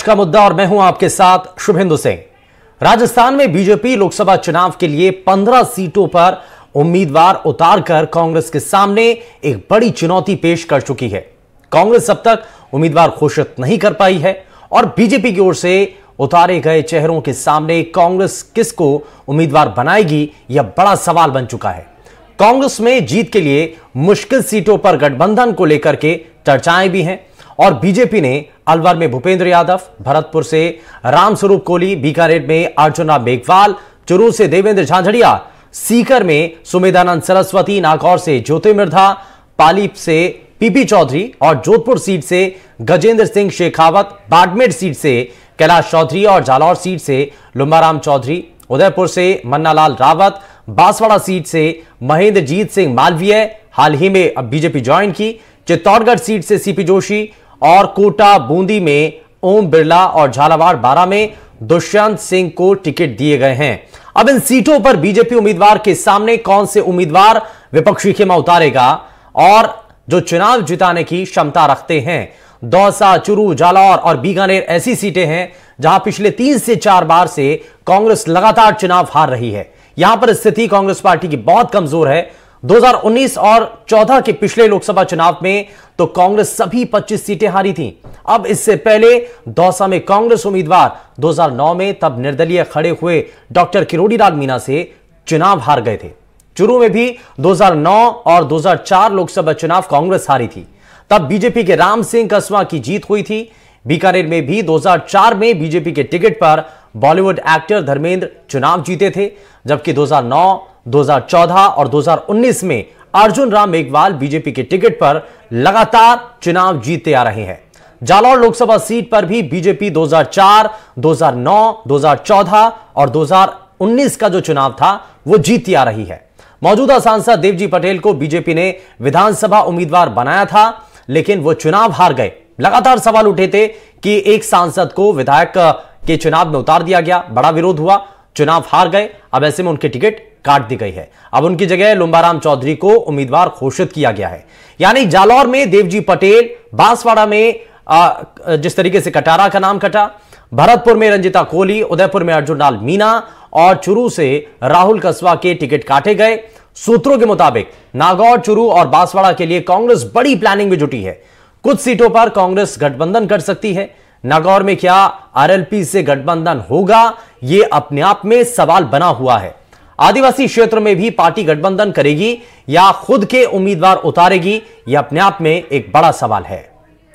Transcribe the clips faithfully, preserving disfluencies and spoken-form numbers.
का मुद्दा और मैं हूं आपके साथ शुभेंदु सिंह। राजस्थान में बीजेपी लोकसभा चुनाव के लिए पंद्रह सीटों पर उम्मीदवार उतारकर कांग्रेस के सामने एक बड़ी चुनौती पेश कर चुकी है। कांग्रेस अब तक उम्मीदवार घोषित नहीं कर पाई है और बीजेपी की ओर से उतारे गए चेहरों के सामने कांग्रेस किसको उम्मीदवार बनाएगी, यह बड़ा सवाल बन चुका है। कांग्रेस में जीत के लिए मुश्किल सीटों पर गठबंधन को लेकर के चर्चाएं भी हैं और बीजेपी ने अलवर में भूपेंद्र यादव, भरतपुर से रामस्वरूप कोहली, बीकानेर में अर्जुन राम मेघवाल, चुरू से देवेंद्र झांझड़िया, सीकर में सुमेधानंद सरस्वती, नागौर से ज्योति मिर्धा, पाली से पीपी चौधरी और जोधपुर सीट से गजेंद्र सिंह शेखावत, बाड़मेर सीट से कैलाश चौधरी और जालौर सीट से लुम्बाराम चौधरी, उदयपुर से मन्नालाल रावत, बांसवाड़ा सीट से महेंद्रजीत सिंह मालवीय, हाल ही में अब बीजेपी ज्वाइन की, चित्तौड़गढ़ सीट से सीपी जोशी और कोटा बूंदी में ओम बिरला और झालावाड़ बारह में दुष्यंत सिंह को टिकट दिए गए हैं। अब इन सीटों पर बीजेपी उम्मीदवार के सामने कौन से उम्मीदवार विपक्षी खेमा उतारेगा और जो चुनाव जिताने की क्षमता रखते हैं। दौसा, चुरू, जालौर और बीकानेर ऐसी सीटें हैं जहां पिछले तीन से चार बार से कांग्रेस लगातार चुनाव हार रही है। यहां पर स्थिति कांग्रेस पार्टी की बहुत कमजोर है। दो हज़ार उन्नीस और चौदह के पिछले लोकसभा चुनाव में तो कांग्रेस सभी पच्चीस सीटें हारी थीं। अब इससे पहले दौसा में कांग्रेस उम्मीदवार दो हज़ार नौ में तब निर्दलीय खड़े हुए डॉक्टर किरोड़ी लाल मीणा से चुनाव हार गए थे। चुरू में भी दो हज़ार नौ और दो हज़ार चार लोकसभा चुनाव कांग्रेस हारी थी, तब बीजेपी के राम सिंह कसवा की जीत हुई थी। बीकानेर में भी दो हज़ार चार में बीजेपी के टिकट पर बॉलीवुड एक्टर धर्मेंद्र चुनाव जीते थे, जबकि दो हज़ार नौ, दो हज़ार चौदह और दो हज़ार उन्नीस में अर्जुन राम मेघवाल बीजेपी के टिकट पर लगातार चुनाव जीतते आ रहे हैं। जालौर लोकसभा सीट पर भी बीजेपी दो हज़ार चार, दो हज़ार नौ, दो हज़ार चौदह और दो हज़ार उन्नीस का जो चुनाव था वो जीतती आ रही है। मौजूदा सांसद देवजी पटेल को बीजेपी ने विधानसभा उम्मीदवार बनाया था, लेकिन वो चुनाव हार गए। लगातार सवाल उठे थे कि एक सांसद को विधायक के चुनाव में उतार दिया गया, बड़ा विरोध हुआ, चुनाव हार गए। अब ऐसे में उनकी टिकट काट दी गई है। अब उनकी जगह लुम्बाराम चौधरी को उम्मीदवार घोषित किया गया है। यानी जालौर में देवजी पटेल, बांसवाड़ा में आ, जिस तरीके से कटारा का नाम कटा, भरतपुर में रंजिता कोहली, उदयपुर में अर्जुन लाल मीणा और चुरू से राहुल कसवा के टिकट काटे गए। सूत्रों के मुताबिक नागौर, चुरू और बांसवाड़ा के लिए कांग्रेस बड़ी प्लानिंग में जुटी है। कुछ सीटों पर कांग्रेस गठबंधन कर सकती है। नागौर में क्या आरएलपी से गठबंधन होगा, यह अपने आप में सवाल बना हुआ है। आदिवासी क्षेत्र में भी पार्टी गठबंधन करेगी या खुद के उम्मीदवार उतारेगी, यह अपने आप में एक बड़ा सवाल है।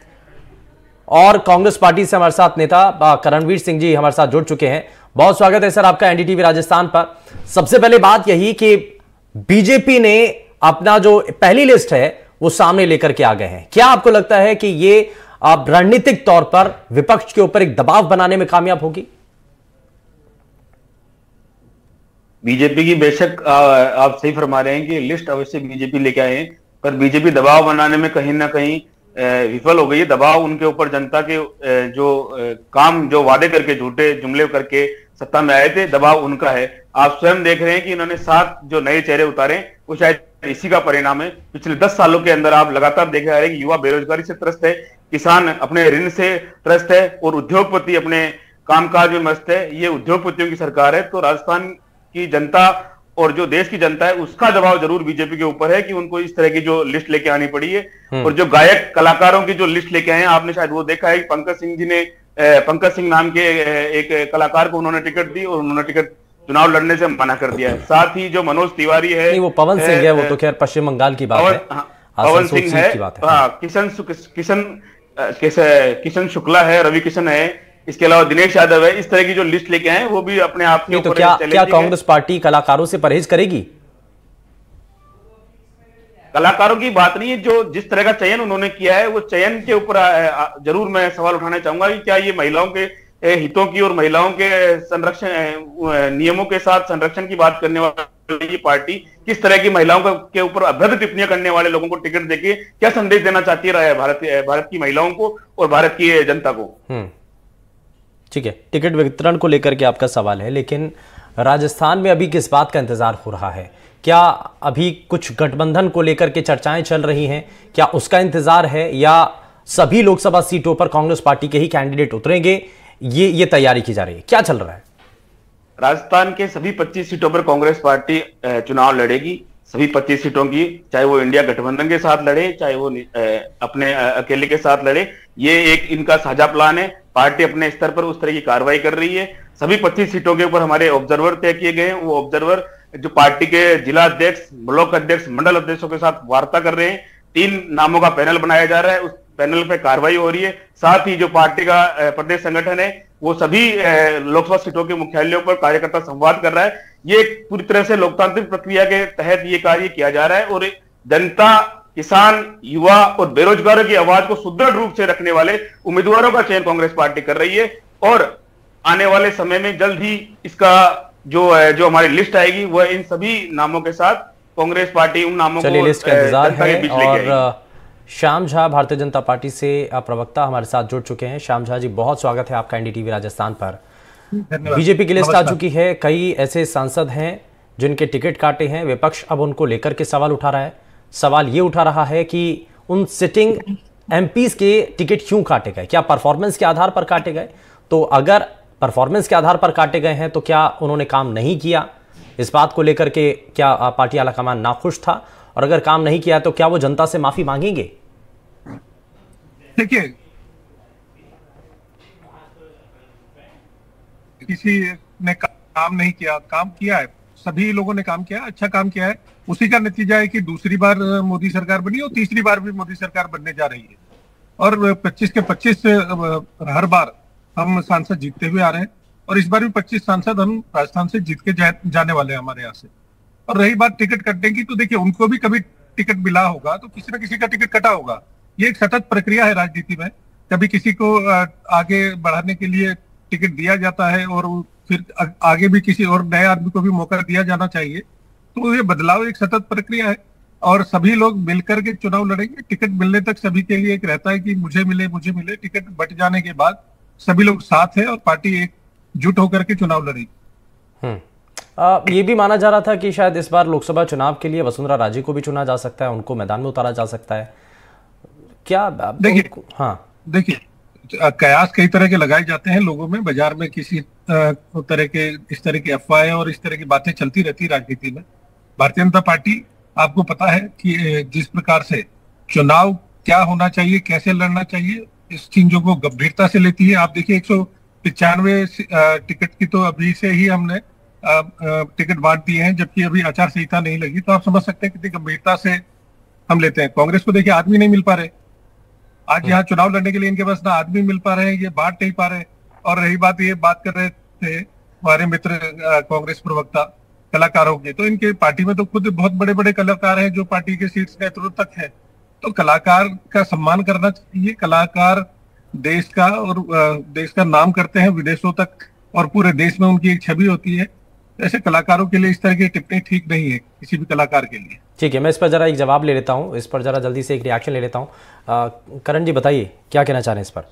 और कांग्रेस पार्टी से हमारे साथ नेता करणवीर सिंह जी हमारे साथ जुड़ चुके हैं। बहुत स्वागत है सर आपका एनडीटीवी राजस्थान पर। सबसे पहले बात यही कि बीजेपी ने अपना जो पहली लिस्ट है वो सामने लेकर के आ गए हैं। क्या आपको लगता है कि ये अब रणनीतिक तौर पर विपक्ष के ऊपर एक दबाव बनाने में कामयाब होगी? बीजेपी की बेशक आप सही फरमा रहे हैं कि लिस्ट अवश्य बीजेपी लेके आए हैं, पर बीजेपी दबाव बनाने में कहीं ना कहीं विफल हो गई है। दबाव उनके ऊपर जनता के जो काम, जो वादे करके, झूठे जुमले करके सत्ता में आए थे, दबाव उनका है। आप स्वयं देख रहे हैं कि इन्होंने सात जो नए चेहरे उतारे, वो शायद इसी का परिणाम है। पिछले दस सालों के अंदर आप लगातार देख रहे हैं कि युवा बेरोजगारी से त्रस्त है, किसान अपने ऋण से त्रस्त है और उद्योगपति अपने कामकाज में मस्त है। ये उद्योगपतियों की सरकार है। तो राजस्थान की जनता और जो देश की जनता है उसका दबाव जरूर बीजेपी के ऊपर है कि उनको इस तरह की जो लिस्ट लेके आनी पड़ी है। और जो गायक कलाकारों की जो लिस्ट लेके आए हैं, आपने शायद वो देखा है कि पंकज सिंह जी ने, पंकज सिंह नाम के एक कलाकार को उन्होंने टिकट दी और उन्होंने टिकट चुनाव लड़ने से मना कर दिया है। साथ ही जो मनोज तिवारी है, नहीं वो पवन सिंह है, वो तो खैर पश्चिम बंगाल की बात है। पवन सिंह है, किशन किशन किशन शुक्ला है, रवि किशन है, इसके अलावा दिनेश यादव है। इस तरह की जो लिस्ट लेके आए वो भी अपने आप के तो क्या क्या कांग्रेस पार्टी कलाकारों से परहेज करेगी? कलाकारों की बात नहीं है, जो जिस तरह का चयन उन्होंने किया है वो चयन के ऊपर जरूर मैं सवाल उठाना चाहूंगा कि क्या ये महिलाओं के हितों की और महिलाओं के संरक्षण नियमों के साथ संरक्षण की बात करने वाली ये पार्टी किस तरह की महिलाओं के ऊपर अभद्र टिप्पणियां करने वाले लोगों को टिकट देके क्या संदेश देना चाहती है भारत भारत की महिलाओं को और भारत की जनता को? ठीक है, टिकट वितरण को लेकर के आपका सवाल है, लेकिन राजस्थान में अभी किस बात का इंतजार हो रहा है? क्या अभी कुछ गठबंधन को लेकर के चर्चाएं चल रही हैं? क्या उसका इंतजार है या सभी लोकसभा सीटों पर कांग्रेस पार्टी के ही कैंडिडेट उतरेंगे? ये ये तैयारी की जा रही है, क्या चल रहा है? राजस्थान के सभी पच्चीस सीटों पर कांग्रेस पार्टी चुनाव लड़ेगी, सभी पच्चीस सीटों की, चाहे वो इंडिया गठबंधन के साथ लड़े, चाहे वो अपने अकेले के साथ लड़े। ये एक इनका साझा प्लान है। पार्टी अपने स्तर पर उस तरह की कार्रवाई कर रही है। सभी पच्चीस सीटों के ऊपर हमारे ऑब्जर्वर तय किए गए हैं। वो ऑब्जर्वर जो पार्टी के जिला अध्यक्ष, ब्लॉक अध्यक्ष, मंडल अध्यक्षों के साथ वार्ता कर रहे हैं। तीन नामों का पैनल बनाया जा रहा है, उस पैनल पे कार्रवाई हो रही है। साथ ही जो पार्टी का प्रदेश संगठन है वो सभी लोकसभा सीटों के मुख्यालयों पर कार्यकर्ता संवाद कर रहा है। ये पूरी तरह से लोकतांत्रिक प्रक्रिया के तहत ये कार्य किया जा रहा है और जनता, किसान, युवा और बेरोजगारों की आवाज को सुदृढ़ रूप से रखने वाले उम्मीदवारों का चयन कांग्रेस पार्टी कर रही है। और आने वाले समय में जल्द ही इसका जो जो हमारी लिस्ट आएगी वह इन सभी नामों के साथ कांग्रेस पार्टी उन नामों को लिस्ट का इंतजार है। और श्याम झा भारतीय जनता पार्टी से प्रवक्ता हमारे साथ जुड़ चुके हैं। श्याम झा जी, बहुत स्वागत है आपका एनडीटीवी राजस्थान पर। बीजेपी की लिस्ट आ चुकी है, कई ऐसे सांसद हैं जिनके टिकट काटे हैं। विपक्ष अब उनको लेकर के सवाल उठा रहा है। सवाल ये उठा रहा है कि उन सिटिंग एमपीज के टिकट क्यों काटे गए, क्या परफॉर्मेंस के आधार पर काटे गए? तो अगर परफॉर्मेंस के आधार पर काटे गए हैं तो क्या उन्होंने काम नहीं किया? इस बात को लेकर के क्या पार्टी आलाकमान नाखुश था? और अगर काम नहीं किया तो क्या वो जनता से माफी मांगेंगे? देखिए, किसी ने काम नहीं किया, काम किया है, सभी लोगों ने काम किया, अच्छा काम किया है। उसी का नतीजा है कि दूसरी बार मोदी सरकार बनी और तीसरी बार भी मोदी सरकार बनने जा रही है। और पच्चीस के पच्चीस हर बार हम सांसद जीतते हुए आ रहे हैं और इस बार भी पच्चीस सांसद हम राजस्थान से जीत के जा, जाने वाले हैं हमारे यहाँ से। और रही बात टिकट कटने की, तो देखिए उनको भी कभी टिकट मिला होगा तो किसी न किसी का टिकट कटा होगा। ये एक सतत प्रक्रिया है राजनीति में। कभी किसी को आगे बढ़ाने के लिए टिकट दिया जाता है और फिर आगे भी किसी और नए आदमी को भी मौका दिया जाना चाहिए। तो ये बदलाव एक सतत प्रक्रिया है और सभी लोग मिलकर के चुनाव लड़ेंगे। टिकट मिलने तक सभी के लिए एक रहता है कि मुझे मिले मुझे मिले। टिकट बट जाने के बाद सभी लोग साथ हैं और पार्टी एकजुट होकर के चुनाव लड़ेगी। हम्म ये भी माना जा रहा था कि शायद इस बार लोकसभा चुनाव के लिए वसुंधरा राजे को भी चुना जा सकता है, उनको मैदान में उतारा जा सकता है, क्या? देखिए, हाँ देखिए, कयास कई तरह के लगाए जाते हैं लोगों में, बाजार में किसी तरह के इस तरह की अफवाहें और इस तरह की बातें चलती रहती है राजनीति में। भारतीय जनता पार्टी, आपको पता है कि जिस प्रकार से चुनाव क्या होना चाहिए, कैसे लड़ना चाहिए, इस चीजों को गंभीरता से लेती है। आप देखिए, एक सौ पिचानवे टिकट की तो अभी से ही हमने टिकट बांट दिए हैं, जबकि अभी आचार संहिता नहीं लगी। तो आप समझ सकते हैं कितनी गंभीरता से हम लेते हैं। कांग्रेस को देखिए, आदमी नहीं मिल पा रहे। आज यहाँ चुनाव लड़ने के लिए इनके पास ना आदमी मिल पा रहे हैं, ये बांट नहीं पा रहे। और रही बात, ये बात कर रहे थे हमारे मित्र कांग्रेस प्रवक्ता कलाकारों के, तो इनके पार्टी में तो खुद बहुत बड़े बड़े कलाकार हैं जो पार्टी के शीर्ष नेतृत्व तक है। तो कलाकार का सम्मान करना चाहिए। कलाकार देश का और देश का नाम करते हैं विदेशों तक और पूरे देश में उनकी एक छवि होती है। ऐसे कलाकारों के लिए इस तरह की टिप्पणी ठीक नहीं है, किसी भी कलाकार के लिए। ठीक है, मैं इस पर जरा एक जवाब ले लेता हूं, इस पर जरा जल्दी से एक रिएक्शन ले लेता हूं। करण जी, बताइए क्या कहना चाह रहे हैं इस पर?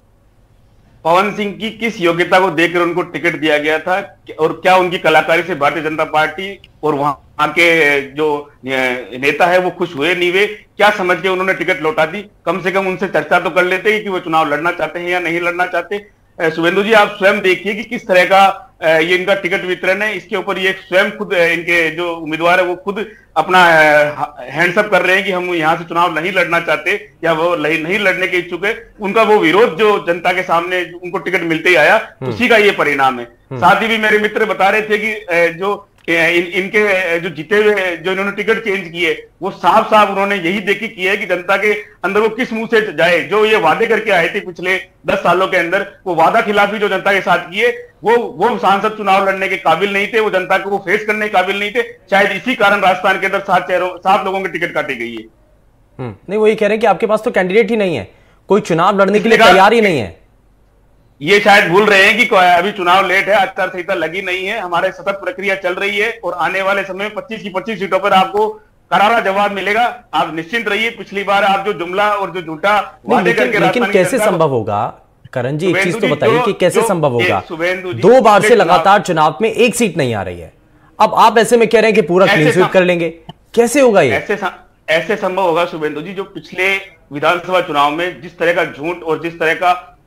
पवन सिंह की किस योग्यता को देखकर उनको टिकट दिया गया था और क्या उनकी कलाकारी से भारतीय जनता पार्टी और वहां के जो नेता है वो खुश हुए नहीं हुए? क्या समझ के उन्होंने टिकट लौटा दी? कम से कम उनसे चर्चा तो कर लेते कि वो चुनाव लड़ना चाहते हैं या नहीं लड़ना चाहते। शुभेंदु जी, आप स्वयं देखिए कि किस तरह का ये इनका टिकट वितरण है। इसके ऊपर ये स्वयं खुद इनके जो उम्मीदवार है वो खुद अपना हैंड्सअप कर रहे हैं कि हम यहाँ से चुनाव नहीं लड़ना चाहते या वो नहीं लड़ने के इच्छुक है। उनका वो विरोध जो जनता के सामने उनको टिकट मिलते ही आया, उसी का ये परिणाम है। साथ ही भी मेरे मित्र बता रहे थे कि जो इन, इनके जो जीते हुए जो इन्होंने टिकट चेंज किए वो साफ साफ उन्होंने यही देखी की है कि जनता के अंदर वो किस मुंह से जाए। जो ये वादे करके आए थे पिछले दस सालों के अंदर, वो वादा खिलाफी जो जनता के साथ किए, वो वो सांसद चुनाव लड़ने के काबिल नहीं थे, वो जनता को वो फेस करने के काबिल नहीं थे। शायद इसी कारण राजस्थान के अंदर सात चेहरों सात लोगों की टिकट काटी गई है। नहीं, वही कह रहे हैं कि आपके पास तो कैंडिडेट ही नहीं है, कोई चुनाव लड़ने के लिए तैयार ही नहीं है। ये शायद भूल रहे हैं कि अभी चुनाव लेट है, आचार संहिता लगी नहीं है, हमारे सतत प्रक्रिया चल रही है और आने वाले समय में पच्चीस की पच्चीस सीटों पर आपको करारा जवाब मिलेगा। आप निश्चिंत रहिए। पिछली बार आप जो जुमला और जो झूठा वादे करके, लेकिन कैसे संभव होगा करण जी, एक चीज तो बताइए कि कैसे संभव होगा? दो बार से लगातार चुनाव में एक सीट नहीं आ रही है, अब आप ऐसे में कह रहे हैं कि पूरा क्लीन स्वीप कर लेंगे, कैसे होगा ये? ऐसे ऐसे संभव होगा शुभेंदु जी, जो पिछले विधानसभा चुनाव में जिस तरह का झूठ और जिस तरह का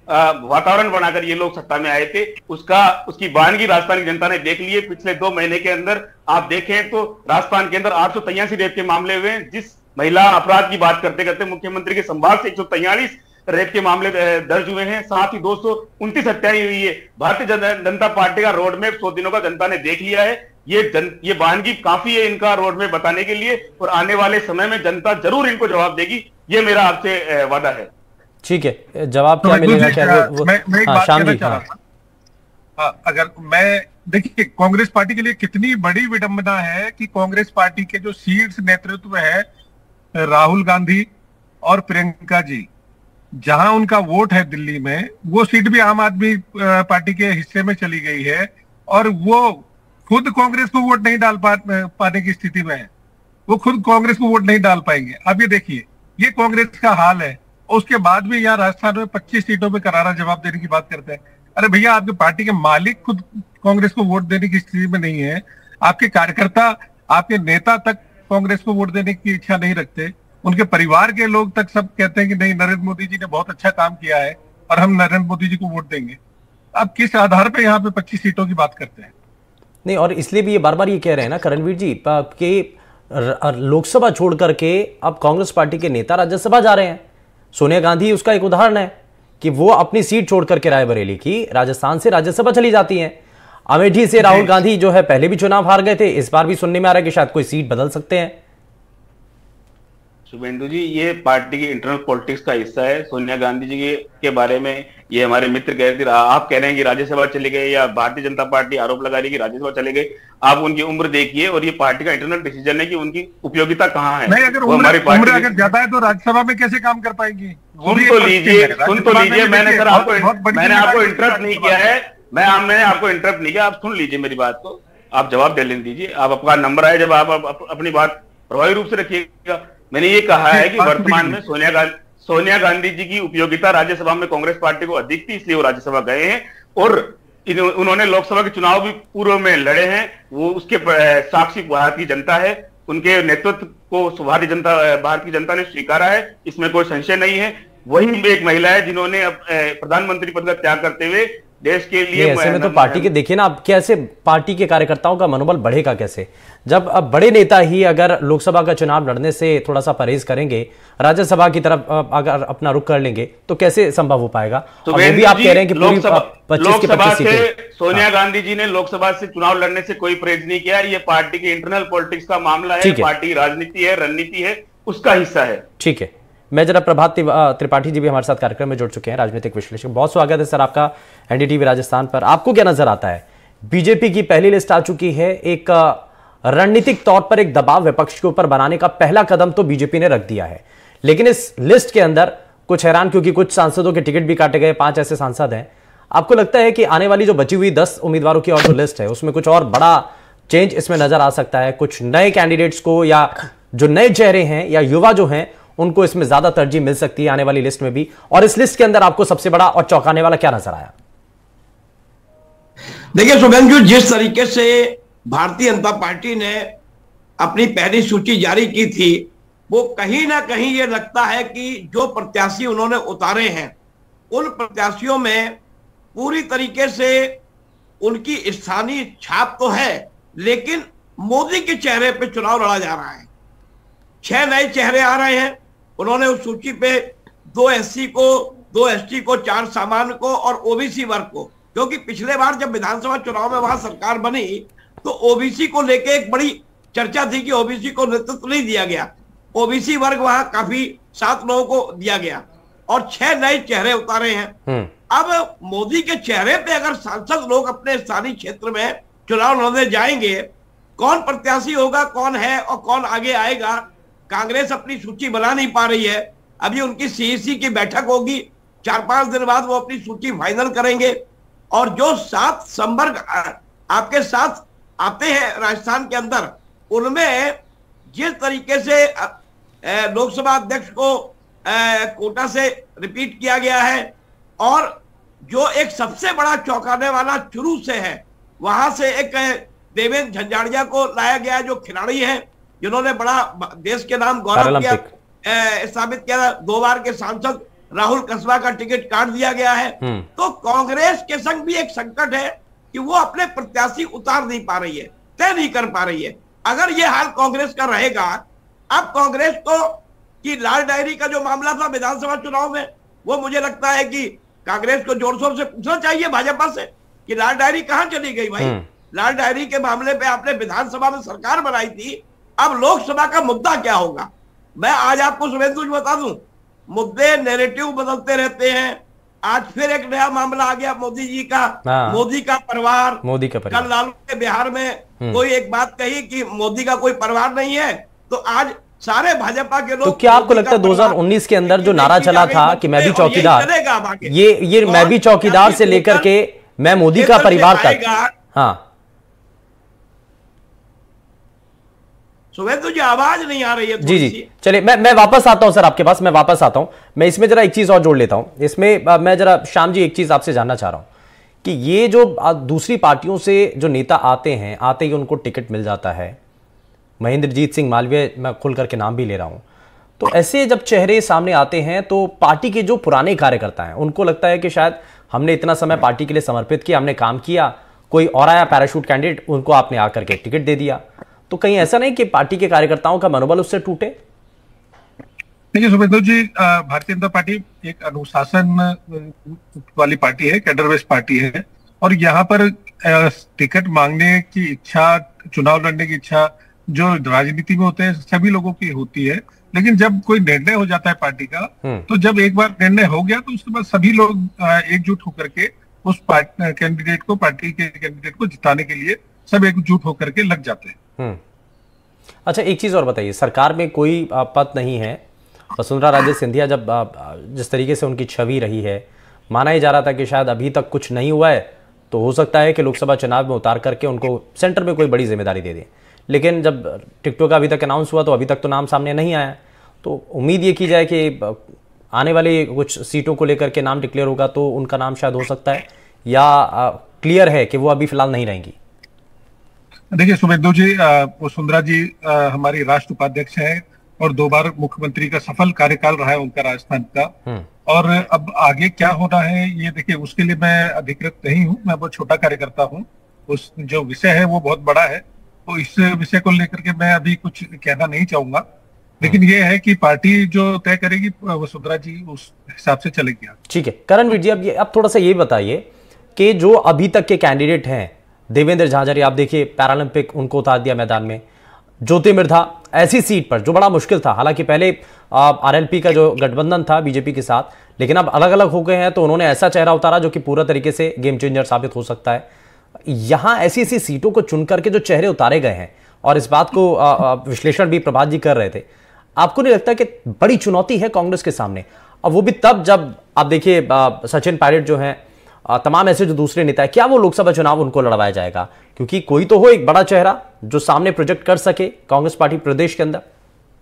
वातावरण बनाकर ये लोग सत्ता में आए थे, उसका उसकी बानगी राजस्थान की जनता ने देख ली है। पिछले दो महीने के अंदर आप देखें तो राजस्थान के अंदर आठ सौ तिरासी रेप के मामले हुए हैं। जिस महिला अपराध की बात करते करते मुख्यमंत्री के संभाग से एक सौ तैंतालीस रेप के मामले दर्ज हुए हैं, साथ ही दो सौ उनतीस हत्याएं हुई है। भारतीय जनता पार्टी का रोड मैप सौ दिनों का जनता ने देख लिया है। ये जन ये बहानगी काफी है इनका रोड मैप बताने के लिए, और आने वाले समय में जनता जरूर इनको जवाब देगी, ये मेरा आपसे वादा है। ठीक है, जवाब क्या मिलेगा? क्या वो, मैं, मैं एक हाँ, बात शाम कहना जी, चाह रहा हाँ। था। अगर मैं देखिए, कांग्रेस पार्टी के लिए कितनी बड़ी विडंबना है कि कांग्रेस पार्टी के जो शीर्ष नेतृत्व है, राहुल गांधी और प्रियंका जी, जहां उनका वोट है दिल्ली में, वो सीट भी आम आदमी पार्टी के हिस्से में चली गई है, और वो खुद कांग्रेस को वोट नहीं डाल पा, पाने की स्थिति में है। वो खुद कांग्रेस को वोट नहीं डाल पाएंगे। अब ये देखिए, ये कांग्रेस का हाल है। उसके बाद भी यहाँ राजस्थान में पच्चीस सीटों पे करारा जवाब देने की बात करते हैं। अरे भैया, आपके पार्टी के मालिक खुद कांग्रेस को वोट देने की स्थिति में नहीं है। आपके कार्यकर्ता, आपके नेता तक कांग्रेस को वोट देने की इच्छा नहीं रखते। उनके परिवार के लोग तक सब कहते हैं कि नहीं, नरेंद्र मोदी जी ने बहुत अच्छा काम किया है और हम नरेंद्र मोदी जी को वोट देंगे। अब किस आधार पर यहाँ पे पच्चीस सीटों की बात करते हैं? नहीं, और इसलिए भी ये बार बार ये कह रहे हैं ना करणवीर जी कि लोकसभा छोड़ करके अब कांग्रेस पार्टी के नेता राज्यसभा जा रहे हैं। सोनिया गांधी उसका एक उदाहरण है कि वो अपनी सीट छोड़ करके रायबरेली की राजस्थान से राज्यसभा चली जाती हैं। अमेठी से राहुल गांधी जो है पहले भी चुनाव हार गए थे, इस बार भी सुनने में आ रहा है कि शायद कोई सीट बदल सकते हैं। शुभेंदु जी, ये पार्टी की इंटरनल पॉलिटिक्स का हिस्सा है। सोनिया गांधी जी के, के बारे में ये हमारे मित्र कह रहे थे, आप कह रहे हैं कि राज्यसभा चले गए, या भारतीय जनता पार्टी आरोप लगा रही है कि राज्यसभा चले गए। आप उनकी उम्र देखिए, और ये पार्टी का इंटरनल डिसीजन है कि उनकी उपयोगिता कहाँ है। नहीं, अगर उम्र, हमारी पार्टी अगर ज्यादा है तो राज्यसभा में कैसे काम कर पाएंगी? सुन तो लीजिए, सुन तो लीजिए, मैंने सर आपको मैंने आपको इंटरप्ट नहीं किया है, मैं मैंने आपको इंटरप्ट नहीं किया। आप सुन लीजिए मेरी बात को, आप जवाब दे लेने दीजिए। आप आपका नंबर आए जब आप अपनी बात प्रभावी रूप से रखिएगा। मैंने ये कहा है कि वर्तमान में सोनिया गांधी सोनिया गांधी जी की उपयोगिता राज्यसभा में कांग्रेस पार्टी को अधिक थी, इसलिए वो राज्यसभा गए हैं, और उन्होंने लोकसभा के चुनाव भी पूर्व में लड़े हैं। वो उसके साक्षी भारतीय जनता है, उनके नेतृत्व को भारतीय जनता भारतीय जनता ने स्वीकारा है, इसमें कोई संशय नहीं है। वही एक महिला है जिन्होंने प्रधानमंत्री पद का त्याग करते हुए देश के लिए, ऐसे में तो पार्टी के देखिए ना, अब कैसे पार्टी के कार्यकर्ताओं का मनोबल बढ़ेगा कैसे, जब अब बड़े नेता ही अगर लोकसभा का चुनाव लड़ने से थोड़ा सा परहेज करेंगे, राज्यसभा की तरफ अगर अपना रुख कर लेंगे, तो कैसे संभव हो पाएगा? तो वो भी आप कह रहे हैं कि पूरी पच्चीस की पच्चीस सीटें। सोनिया गांधी जी ने लोकसभा से चुनाव लड़ने से कोई परहेज नहीं किया। ये पार्टी की इंटरनल पॉलिटिक्स का मामला है, पार्टी राजनीति है, रणनीति है, उसका हिस्सा है। ठीक है, मैं जरा प्रभात त्रिपाठी जी भी हमारे साथ कार्यक्रम में जुड़ चुके हैं, राजनीतिक विश्लेषक। बहुत स्वागत है सर आपका एनडीटीवी राजस्थान पर। आपको क्या नजर आता है? बीजेपी की पहली लिस्ट आ चुकी है, एक रणनीतिक तौर पर एक दबाव विपक्ष के ऊपर बनाने का पहला कदम तो बीजेपी ने रख दिया है, लेकिन इस लिस्ट के अंदर कुछ हैरान, क्योंकि कुछ सांसदों के टिकट भी काटे गए, पांच ऐसे सांसद हैं। आपको लगता है कि आने वाली जो बची हुई दस उम्मीदवारों की और जो लिस्ट है उसमें कुछ और बड़ा चेंज इसमें नजर आ सकता है? कुछ नए कैंडिडेट्स को, या जो नए चेहरे हैं या युवा जो हैं, उनको इसमें ज्यादा तरजीह मिल सकती है आने वाली लिस्ट में भी? और इस लिस्ट के अंदर आपको सबसे बड़ा और चौंकाने वाला क्या नजर आया? देखिए शुभेंदु, जिस तरीके से भारतीय जनता पार्टी ने अपनी पहली सूची जारी की थी, वो कहीं ना कहीं ये लगता है कि जो प्रत्याशी उन्होंने उतारे हैं, उन प्रत्याशियों में पूरी तरीके से उनकी स्थानीय छाप तो है, लेकिन मोदी के चेहरे पे चुनाव लड़ा जा रहा है। छह नए चेहरे आ रहे हैं। उन्होंने उस सूची पे दो एससी को, दो एसटी को, चार सामान्य को और ओबीसी वर्ग को, क्योंकि पिछले बार जब विधानसभा चुनाव में वहां सरकार बनी तो ओबीसी को लेके एक बड़ी चर्चा थी कि ओबीसी को नेतृत्व नहीं दिया गया। ओबीसी वर्ग वहां काफी सात लोगों को दिया गया, और छह नए चेहरे उतारे हैं। अब मोदी के चेहरे पे अगर सांसद लोग अपने स्थानीय क्षेत्र में चुनाव लड़ने जाएंगे, कौन प्रत्याशी होगा, कौन है और कौन आगे आएगा? कांग्रेस अपनी सूची बना नहीं पा रही है। अभी उनकी सीईसी की बैठक होगी, चार पांच दिन बाद वो अपनी सूची फाइनल करेंगे, और जो सात संवर्ग आपके साथ आते हैं राजस्थान के अंदर, उनमें जिस तरीके से लोकसभा अध्यक्ष को कोटा से रिपीट किया गया है, और जो एक सबसे बड़ा चौंकाने वाला शुरू से है, वहां से एक देवेंद्र झंझाड़िया को लाया गया, जो खिलाड़ी है, जिन्होंने बड़ा देश के नाम गौरव किया, स्थापित किया, दो बार के सांसद, राहुल कसबा का टिकट काट दिया गया है। तो कांग्रेस के संग भी एक संकट है कि वो अपने प्रत्याशी उतार नहीं पा रही है, तय नहीं कर पा रही है। अगर ये हाल कांग्रेस का रहेगा, अब कांग्रेस को कि लाल डायरी का जो मामला था विधानसभा चुनाव में, वो मुझे लगता है कि कांग्रेस को जोर शोर से पूछना चाहिए भाजपा से कि लाल डायरी कहां चली गई भाई। लाल डायरी के मामले पे आपने विधानसभा में सरकार बनाई थी, अब लोकसभा का मुद्दा क्या होगा। मैं आज आपको शुभेंदु जी बता दूं, मुद्दे नैरेटिव बदलते रहते हैं। आज फिर एक नया मामला आ गया मोदी जी का, मोदी का परिवार, मोदी का परिवार। कल लालू के बिहार में कोई एक बात कही कि मोदी का कोई परिवार नहीं है, तो आज सारे भाजपा के लोग। तो क्या आपको लगता है दो हज़ार उन्नीस के अंदर जो नारा चला था कि मैं भी चौकीदार, ये ये मैं भी चौकीदार से लेकर के मैं मोदी का परिवार तक, हाँ शुभेंदु जी आवाज नहीं आ रही है जी जी चलिए मैं मैं वापस आता हूं सर आपके पास, मैं वापस आता हूं। मैं इसमें जरा एक चीज और जोड़ लेता हूं इसमें। मैं जरा श्याम जी एक चीज आपसे जानना चाह रहा हूं कि ये जो दूसरी पार्टियों से जो नेता आते हैं, आते ही उनको टिकट मिल जाता है, महेंद्रजीत सिंह मालवीय मैं खुल करके नाम भी ले रहा हूं, तो ऐसे जब चेहरे सामने आते हैं तो पार्टी के जो पुराने कार्यकर्ता हैं उनको लगता है कि शायद हमने इतना समय पार्टी के लिए समर्पित किया, हमने काम किया, कोई और आया पैराशूट कैंडिडेट, उनको आपने आकर के टिकट दे दिया। तो कहीं ऐसा नहीं कि पार्टी के कार्यकर्ताओं का मनोबल उससे टूटे? देखिए शुभेंदु जी, भारतीय जनता पार्टी एक अनुशासन वाली पार्टी है, कैडर बेस्ड पार्टी है, और यहाँ पर टिकट मांगने की इच्छा, चुनाव लड़ने की इच्छा जो राजनीति में होते हैं सभी लोगों की होती है। लेकिन जब कोई निर्णय हो जाता है पार्टी का, तो जब एक बार निर्णय हो गया तो उसके बाद सभी लोग एकजुट होकर के उस कैंडिडेट को, पार्टी के कैंडिडेट को जिताने के लिए सब एकजुट होकर के लग जाते हैं। अच्छा एक चीज और बताइए, सरकार में कोई पद नहीं है। वसुंधरा राजे सिंधिया जब जिस तरीके से उनकी छवि रही है, माना ही जा रहा था कि शायद अभी तक कुछ नहीं हुआ है तो हो सकता है कि लोकसभा चुनाव में उतार करके उनको सेंटर में कोई बड़ी जिम्मेदारी दे दें। लेकिन जब टिकटॉक का अभी तक अनाउंस हुआ तो अभी तक तो नाम सामने नहीं आया। तो उम्मीद ये की जाए कि आने वाली कुछ सीटों को लेकर के नाम डिक्लेयर होगा तो उनका नाम शायद हो सकता है, या क्लियर है कि वो अभी फिलहाल नहीं रहेंगी? देखिए शुभेंदु जी, वसुंधरा जी आ, हमारी राष्ट्र उपाध्यक्ष है और दो बार मुख्यमंत्री का सफल कार्यकाल रहा है उनका राजस्थान का। और अब आगे क्या होना है ये देखिए, उसके लिए मैं अधिकृत नहीं हूँ, मैं बहुत छोटा कार्यकर्ता हूँ। उस जो विषय है वो बहुत बड़ा है, तो इस विषय को लेकर के मैं अभी कुछ कहना नहीं चाहूंगा। लेकिन ये है कि पार्टी जो तय करेगी वसुंधरा जी उस हिसाब से चलेगी। ठीक है करणवीर जी, अब ये अब थोड़ा सा ये बताइए कि जो अभी तक के कैंडिडेट हैं, देवेंद्र झाझरिया आप देखिए पैरालंपिक, उनको उतार दिया मैदान में। ज्योति मिर्धा ऐसी सीट पर जो बड़ा मुश्किल था, हालांकि पहले आरएलपी का जो गठबंधन था बीजेपी के साथ, लेकिन अब अलग अलग हो गए हैं तो उन्होंने ऐसा चेहरा उतारा जो कि पूरा तरीके से गेम चेंजर साबित हो सकता है। यहां ऐसी ऐसी सीटों को चुन करके जो चेहरे उतारे गए हैं, और इस बात को विश्लेषण भी प्रभात जी कर रहे थे, आपको नहीं लगता कि बड़ी चुनौती है कांग्रेस के सामने? अब वो भी तब जब आप देखिए सचिन पायलट जो है, तमाम ऐसे जो दूसरे नेता है, क्या वो लोकसभा चुनाव उनको लड़वाया जाएगा? क्योंकि कोई तो हो एक बड़ा चेहरा जो सामने प्रोजेक्ट कर सके कांग्रेस पार्टी प्रदेश के अंदर।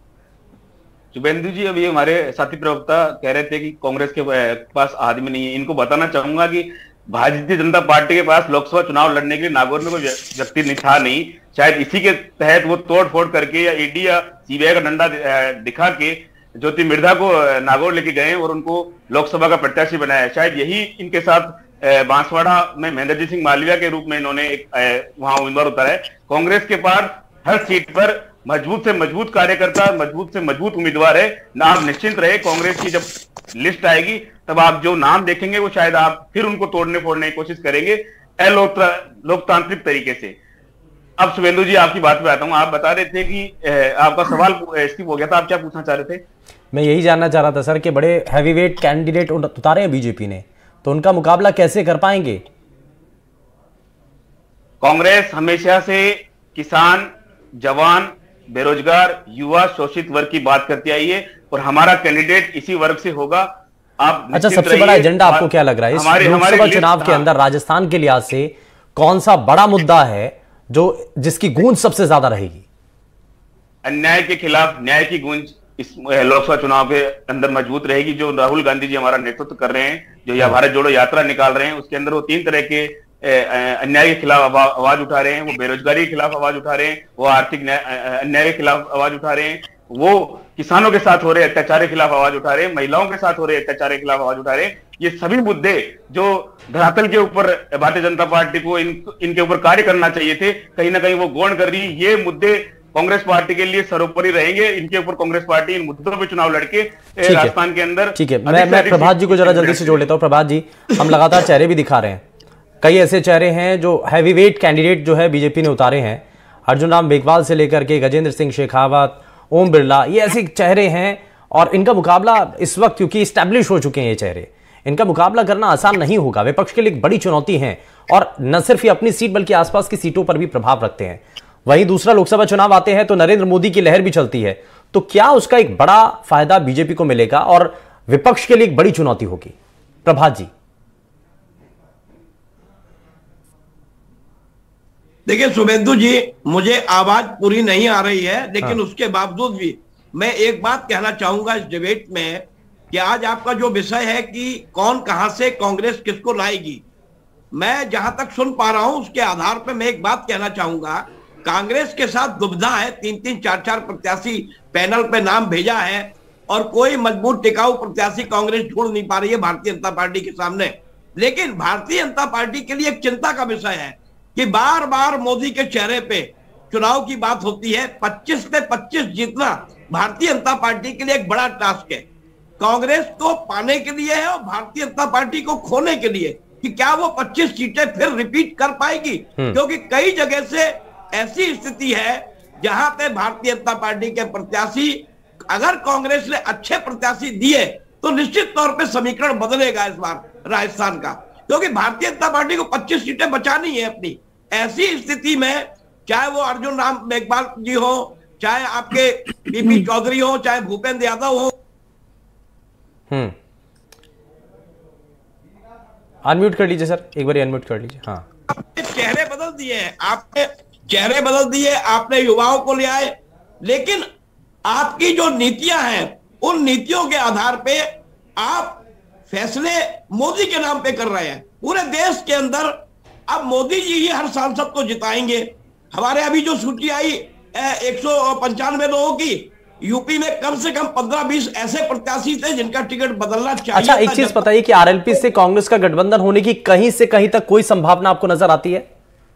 शुभेंदु जी, अभी हमारे साथी प्रवक्ता कह रहे थे कि कांग्रेस के पास आदमी नहीं है। इनको बताना चाहूंगा कि भारतीय जनता पार्टी के पास लोकसभा चुनाव लड़ने के लिए नागौर में कोई व्यक्ति नहीं था नहीं। शायद इसी के तहत वो तोड़ फोड़ करके या ईडी या सीबीआई का डंडा दिखा के ज्योति मिर्धा को नागौर लेके गए और उनको लोकसभा का प्रत्याशी बनाया। शायद यही इनके साथ बांसवाड़ा में महेंद्रजीत सिंह मालवीय के रूप में इन्होंने एक वहां उम्मीदवार उतारा है। कांग्रेस के पास हर सीट पर मजबूत से मजबूत कार्यकर्ता, मजबूत से मजबूत उम्मीदवार है ना। आप निश्चिंत रहे, कांग्रेस की जब लिस्ट आएगी तब आप जो नाम देखेंगे वो शायद आप फिर उनको तोड़ने फोड़ने की कोशिश करेंगे लोकतांत्रिक तरीके से। अब शुभेंदु जी आपकी बात पे आता हूं। आप बता रहे थे कि आपका सवाल स्किप हो गया था, आप क्या पूछना चाह रहे थे? मैं यही जानना चाह रहा था सर कि बड़े हैवीवेट कैंडिडेट उतारे हैं बीजेपी ने, तो उनका मुकाबला कैसे कर पाएंगे? कांग्रेस हमेशा से किसान, जवान, बेरोजगार, युवा, शोषित वर्ग की बात करती आई है और हमारा कैंडिडेट इसी वर्ग से होगा। आप अच्छा, सबसे बड़ा एजेंडा आपको क्या लग रहा है इस लोकसभा चुनाव के अंदर? राजस्थान के लिहाज से कौन सा बड़ा मुद्दा है जो जिसकी गूंज सबसे ज्यादा रहेगी? अन्याय के खिलाफ न्याय की गूंज इस लोकसभा चुनाव के अंदर मजबूत रहेगी। जो राहुल गांधी जी हमारा नेतृत्व कर रहे हैं, जो या भारत जोड़ो यात्रा निकाल रहे हैं, उसके अंदर वो तीन तरह के अन्याय के खिलाफ आवाज उठा रहे हैं। वो बेरोजगारी के खिलाफ आवाज उठा रहे हैं, वो आर्थिक अन्याय के खिलाफ आवाज उठा रहे हैं, वो किसानों के साथ हो रहे अत्याचार के खिलाफ आवाज उठा रहे हैं, महिलाओं के साथ हो रहे अत्याचार के खिलाफ आवाज उठा रहे हैं। ये सभी मुद्दे जो धरातल के ऊपर भारतीय जनता पार्टी को इन इनके ऊपर कार्य करना चाहिए थे, कहीं ना कहीं वो गौण कर रही। ये मुद्दे कांग्रेस पार्टी के लिए सर्वोपरि रहेंगे। इनके ऊपर कांग्रेस पार्टी इन मुद्दों पर चुनाव लड़के राजस्थान के अंदर। ठीक है, मैं मैं प्रभात जी को जरा जल्दी से जोड़ लेता हूं। प्रभात जी, हम लगातार चेहरे भी दिखा रहे हैं, कई ऐसे चेहरे हैं जो हैवीवेट कैंडिडेट जो है बीजेपी ने उतारे हैं, अर्जुन राम मेघवाल से लेकर के गजेंद्र सिंह शेखावत, ओम बिरला, ये ऐसे चेहरे हैं और इनका मुकाबला इस वक्त, क्योंकि स्टैब्लिश हो चुके हैं ये चेहरे, इनका मुकाबला करना आसान नहीं होगा। विपक्ष के लिए एक बड़ी चुनौती है और न सिर्फ ये अपनी सीट बल्कि आसपास की सीटों पर भी प्रभाव रखते हैं। वहीं दूसरा लोकसभा चुनाव आते हैं तो नरेंद्र मोदी की लहर भी चलती है, तो क्या उसका एक बड़ा फायदा बीजेपी को मिलेगा और विपक्ष के लिए एक बड़ी चुनौती होगी? प्रभात जी। देखिए शुभेंदु जी, मुझे आवाज पूरी नहीं आ रही है, लेकिन हाँ। उसके बावजूद भी मैं एक बात कहना चाहूंगा इस डिबेट में कि आज आपका जो विषय है कि कौन कहां से कांग्रेस किसको लाएगी, मैं जहां तक सुन पा रहा हूं उसके आधार पर मैं एक बात कहना चाहूंगा। कांग्रेस के साथ दुविधा है, तीन तीन चार चार प्रत्याशी पैनल पे नाम भेजा है और कोई मजबूत टिकाऊ प्रत्याशी कांग्रेस ढूंढ नहीं पा रही है भारतीय जनता पार्टी के सामने। लेकिन भारतीय जनता पार्टी के लिए एक चिंता का विषय है कि बार बार मोदी के चेहरे पे चुनाव की बात होती है। पच्चीस पे पच्चीस जीतना भारतीय जनता पार्टी के लिए एक बड़ा टास्क है, कांग्रेस को पाने के लिए है और भारतीय जनता पार्टी को खोने के लिए कि क्या वो पच्चीस सीटें फिर रिपीट कर पाएगी, क्योंकि कई जगह से ऐसी स्थिति है जहां पे भारतीय जनता पार्टी के प्रत्याशी, अगर कांग्रेस ने अच्छे प्रत्याशी दिए तो निश्चित तौर पे समीकरण बदलेगा इस बार राजस्थान का, क्योंकि भारतीय जनता पार्टी को पच्चीस सीटें बचानी है अपनी। ऐसी स्थिति में चाहे वो अर्जुन राम मेघवाल जी हो, चाहे आपके बीपी चौधरी हो, चाहे भूपेंद्र यादव हो। हम्म अनम्यूट कर लीजिए सर, एक बार अनम्यूट कर लीजिए। हाँ, आपने चेहरे बदल दिए हैं, आपने चेहरे बदल दिए, आपने युवाओं को ले आए, लेकिन आपकी जो नीतियां हैं उन नीतियों के आधार पे आप फैसले मोदी के नाम पे कर रहे हैं पूरे देश के अंदर। अब मोदी जी ही हर सांसद को जिताएंगे। हमारे अभी जो सूची आई एक सौ पंचानवे लोगों की, यूपी में कम से कम पंद्रह बीस ऐसे प्रत्याशी थे जिनका टिकट बदलना चाहिए। अच्छा, एक चीज बताइए कि आरएलपी से कांग्रेस का गठबंधन होने की कहीं से कहीं तक कोई संभावना आपको नजर आती है?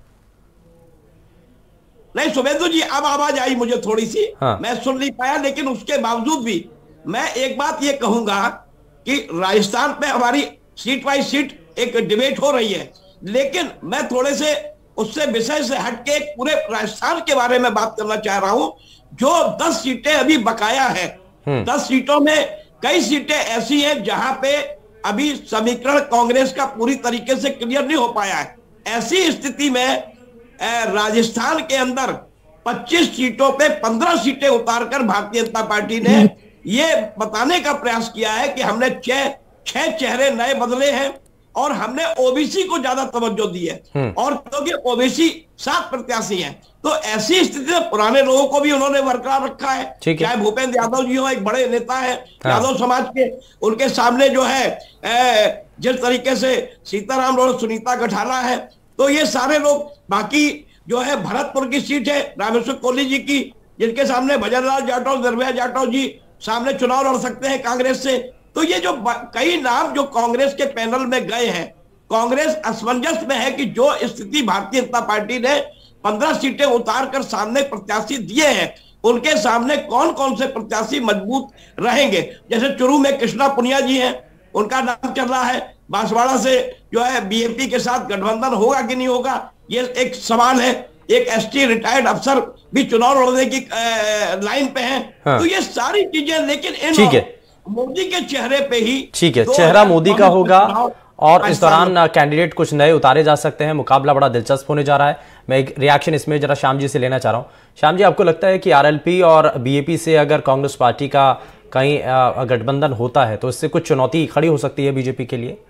नहीं शुभेंदु जी, अब आवाज आई मुझे थोड़ी सी, हाँ। मैं सुन नहीं पाया, लेकिन उसके बावजूद भी मैं एक बात ये कहूंगा कि राजस्थान पे हमारी सीट बाई सीट एक डिबेट हो रही है, लेकिन मैं थोड़े से उससे विषय से हटके पूरे राजस्थान के बारे में बात करना चाह रहा हूं। जो दस सीटें अभी बकाया है, दस सीटों में कई सीटें ऐसी हैं जहां पे अभी समीकरण कांग्रेस का पूरी तरीके से क्लियर नहीं हो पाया है। ऐसी स्थिति में राजस्थान के अंदर पच्चीस सीटों पे पंद्रह सीटें उतारकर भारतीय जनता पार्टी ने ये बताने का प्रयास किया है कि हमने छह छह चेहरे नए बदले हैं और हमने ओबीसी को ज्यादा तवज्जो दी है, और क्योंकि ओबीसी सात प्रत्याशी हैं तो ऐसी स्थिति में पुराने लोगों को भी उन्होंने बरकरार रखा है। चाहे भूपेंद्र यादव जी हो, एक बड़े नेता है हाँ। यादव समाज के, उनके सामने जो है जिस तरीके से सीताराम और सुनीता गठाना है, तो ये सारे लोग, बाकी जो है भरतपुर की सीट है रामेश्वर कोहली जी की, जिनके सामने भजनलाल जाटव, निर्भया जाटव जी सामने चुनाव लड़ सकते हैं कांग्रेस से। तो ये जो कई नाम जो कांग्रेस के पैनल में गए हैं, कांग्रेस असमंजस में है कि जो स्थिति भारतीय जनता पार्टी ने पंद्रह सीटें उतार कर सामने प्रत्याशी दिए हैं, उनके सामने कौन कौन से प्रत्याशी मजबूत रहेंगे। जैसे चुरू में कृष्णा पुनिया जी हैं, उनका नाम चल रहा है। बांसवाड़ा से जो है बीएमपी के साथ गठबंधन होगा कि नहीं होगा, ये एक सवाल है। एक एसटी रिटायर्ड अफसर भी चुनाव लड़ने की लाइन पे हैं। हाँ। तो ये सारी चीजें, लेकिन इन मोदी के चेहरे पे ही, ठीक है, चेहरा मोदी का होगा और इस दौरान कैंडिडेट कुछ नए उतारे जा सकते हैं। मुकाबला बड़ा दिलचस्प होने जा रहा है। मैं एक रिएक्शन इसमें जरा श्याम जी से लेना चाह रहा हूं। श्याम जी, आपको लगता है कि आरएलपी और बीएपी से अगर कांग्रेस पार्टी का कहीं गठबंधन होता है तो इससे कुछ चुनौती खड़ी हो सकती है बीजेपी के लिए?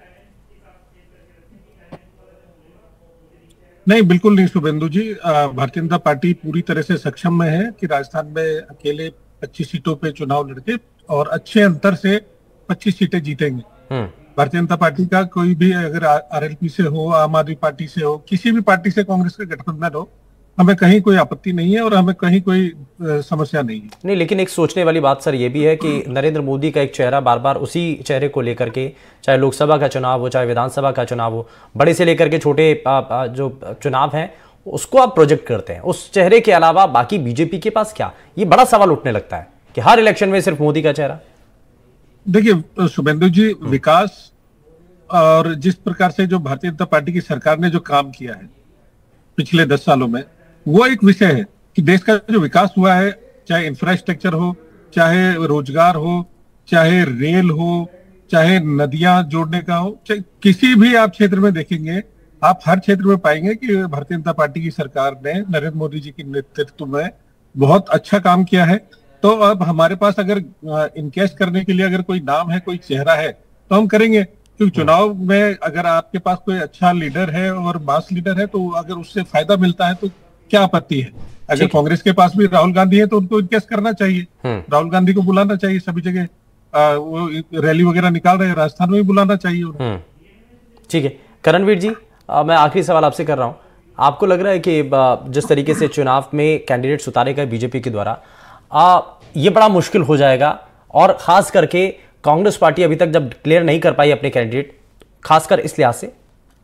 नहीं, बिल्कुल नहीं शुभेंदु जी। भारतीय जनता पार्टी पूरी तरह से सक्षम में है कि राजस्थान में अकेले पच्चीस सीटों पे चुनाव लड़के और अच्छे अंतर से पच्चीस सीटें जीतेंगे। भारतीय जनता पार्टी का कोई भी, अगर आरएलपी से हो, आम आदमी पार्टी से हो, किसी भी पार्टी से कांग्रेस का गठबंधन हो, हमें कहीं कोई आपत्ति नहीं है और हमें कहीं कोई समस्या नहीं है। नहीं, लेकिन एक सोचने वाली बात सर ये भी है कि नरेंद्र मोदी का एक चेहरा बार बार उसी चेहरे को लेकर के, चाहे लोकसभा का चुनाव हो चाहे विधानसभा का चुनाव हो, बड़े से लेकर के छोटे जो चुनाव हैं उसको आप प्रोजेक्ट करते हैं। उस चेहरे के अलावा बाकी बीजेपी के पास क्या, ये बड़ा सवाल उठने लगता है कि हर इलेक्शन में सिर्फ मोदी का चेहरा। देखिए शुभेंदु जी, विकास और जिस प्रकार से जो भारतीय जनता पार्टी की सरकार ने जो काम किया है पिछले दस सालों में, वो एक विषय है कि देश का जो विकास हुआ है, चाहे इंफ्रास्ट्रक्चर हो, चाहे रोजगार हो, चाहे रेल हो, चाहे नदियां जोड़ने का हो, चाहे किसी भी आप क्षेत्र में देखेंगे, आप हर क्षेत्र में पाएंगे कि भारतीय जनता पार्टी की सरकार ने नरेंद्र मोदी जी के नेतृत्व में बहुत अच्छा काम किया है। तो अब हमारे पास अगर इनकेस करने के लिए अगर कोई नाम है, कोई चेहरा है, तो हम करेंगे। क्योंकि चुनाव में अगर आपके पास कोई अच्छा लीडर है और मास लीडर है, तो अगर उससे फायदा मिलता है तो क्या आपत्ति है। अगर कांग्रेस के पास भी राहुल गांधी है तो उनको इनकेस करना चाहिए, राहुल गांधी को बुलाना चाहिए सभी जगह। वो रैली वगैरह निकाल रहे हैं, राजस्थान में भी बुलाना चाहिए उन्हें। ठीक है करणवीर जी, आ, मैं आखिरी सवाल आपसे कर रहा हूं। आपको लग रहा है कि जिस तरीके से चुनाव में कैंडिडेट्स उतारे गए बीजेपी के द्वारा, आ, ये बड़ा मुश्किल हो जाएगा, और खास करके कांग्रेस पार्टी अभी तक जब डिक्लेयर नहीं कर पाई अपने कैंडिडेट, खासकर इस लिहाज से?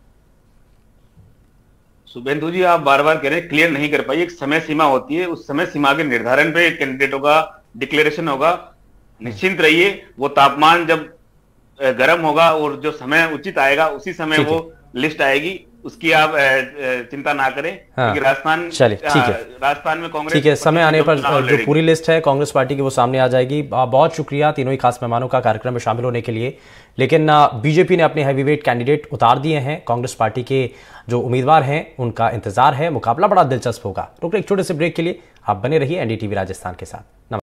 शुभेंदु जी, आप बार बार कह रहे हैं क्लियर नहीं कर पाई। एक समय सीमा होती है, उस समय सीमा के निर्धारण पे कैंडिडेटों का डिक्लेरेशन होगा। निश्चिंत रहिए, वो तापमान जब गर्म होगा और जो समय उचित आएगा उसी समय वो लिस्ट आएगी, उसकी आप चिंता ना करें। हाँ, राजस्थान चलिए ठीक है, राजस्थान में कांग्रेस ठीक है, समय आने पर जो पूरी लिस्ट है कांग्रेस पार्टी की वो सामने आ जाएगी। बहुत शुक्रिया तीनों ही खास मेहमानों का कार्यक्रम में शामिल होने के लिए। लेकिन बीजेपी ने अपने हैवीवेट कैंडिडेट उतार दिए हैं, कांग्रेस पार्टी के जो उम्मीदवार हैं उनका इंतजार है, मुकाबला बड़ा दिलचस्प होगा। रुक एक छोटे से ब्रेक के लिए आप बने रहिए एनडीटीवी राजस्थान के साथ।